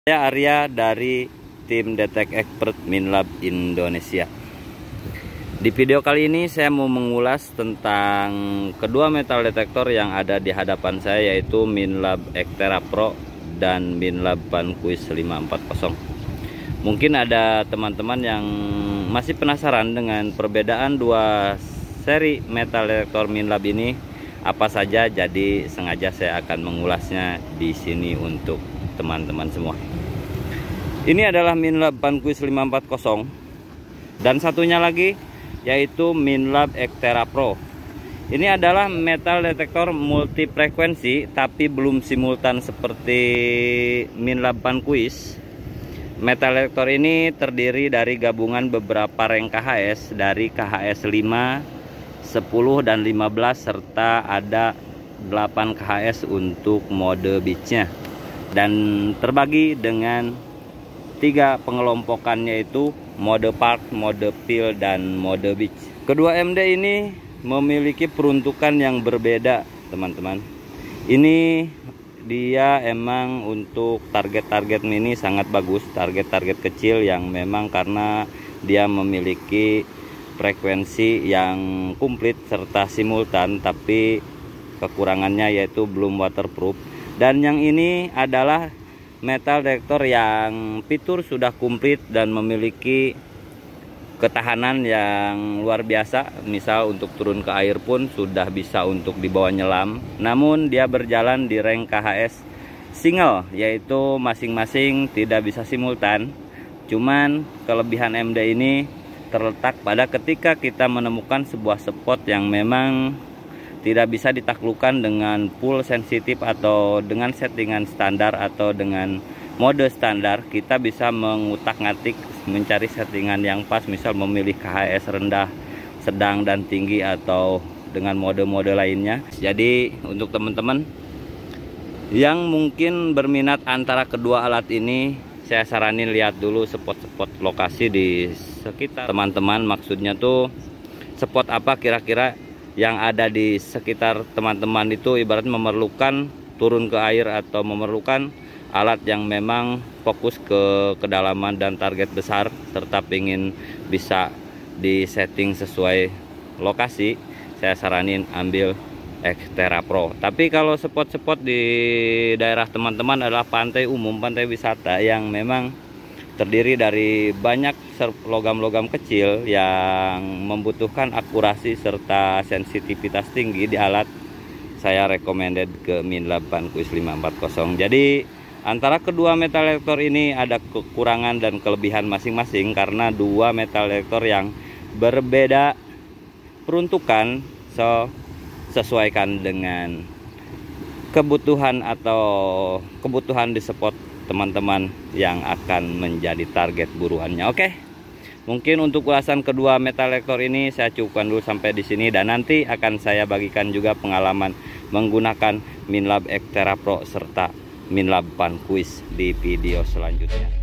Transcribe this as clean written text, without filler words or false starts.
Saya Arya dari tim Detek Expert Minlab Indonesia. Di video kali ini saya mau mengulas tentang kedua metal detektor yang ada di hadapan saya, yaitu Minlab Xterra Pro dan Minlab Vanquish 540. Mungkin ada teman-teman yang masih penasaran dengan perbedaan dua seri metal detektor Minlab ini apa saja, jadi sengaja saya akan mengulasnya di sini untuk teman-teman semua. Ini adalah Minlab Vanquish 540 dan satunya lagi yaitu Minlab Xterra Pro. Ini adalah metal detektor multifrekuensi tapi belum simultan seperti Minlab Vanquish. Metal detektor ini terdiri dari gabungan beberapa rank KHS dari KHS 5, 10 dan 15 serta ada 8 KHS untuk mode beachnya, dan terbagi dengan 3 pengelompokan, yaitu mode park, mode field, dan mode beach. Kedua MD ini memiliki peruntukan yang berbeda, teman-teman. Ini dia emang untuk target-target mini sangat bagus, target-target kecil yang memang karena dia memiliki frekuensi yang komplit serta simultan, tapi kekurangannya yaitu belum waterproof. Dan yang ini adalah metal detektor yang fitur sudah komplit dan memiliki ketahanan yang luar biasa. Misal untuk turun ke air pun sudah bisa untuk dibawa nyelam. Namun dia berjalan di rank KHS single, yaitu masing-masing tidak bisa simultan. Cuman kelebihan MD ini terletak pada ketika kita menemukan sebuah spot yang memang tidak bisa ditaklukkan dengan full sensitif atau dengan settingan standar atau dengan mode standar, kita bisa mengutak-ngatik mencari settingan yang pas, misal memilih KHS rendah, sedang, dan tinggi atau dengan mode-mode lainnya. Jadi untuk teman-teman yang mungkin berminat antara kedua alat ini, saya saranin lihat dulu spot-spot lokasi di sekitar teman-teman. Maksudnya tuh spot apa kira-kira yang ada di sekitar teman-teman itu, ibarat memerlukan turun ke air atau memerlukan alat yang memang fokus ke kedalaman dan target besar serta ingin bisa disetting sesuai lokasi, saya saranin ambil Xterra Pro. Tapi kalau spot-spot di daerah teman-teman adalah pantai umum, pantai wisata yang memang terdiri dari banyak logam-logam kecil yang membutuhkan akurasi serta sensitivitas tinggi di alat, saya recommended ke Minlab Vanquish 540. Jadi antara kedua metal detektor ini ada kekurangan dan kelebihan masing-masing karena dua metal detektor yang berbeda peruntukan. So sesuaikan dengan kebutuhan atau kebutuhan di spot teman-teman yang akan menjadi target buruannya. Oke, mungkin untuk ulasan kedua metal detektor ini saya cukupkan dulu sampai di sini, dan nanti akan saya bagikan juga pengalaman menggunakan Minlab Xterra Pro serta Minlab Vanquish di video selanjutnya.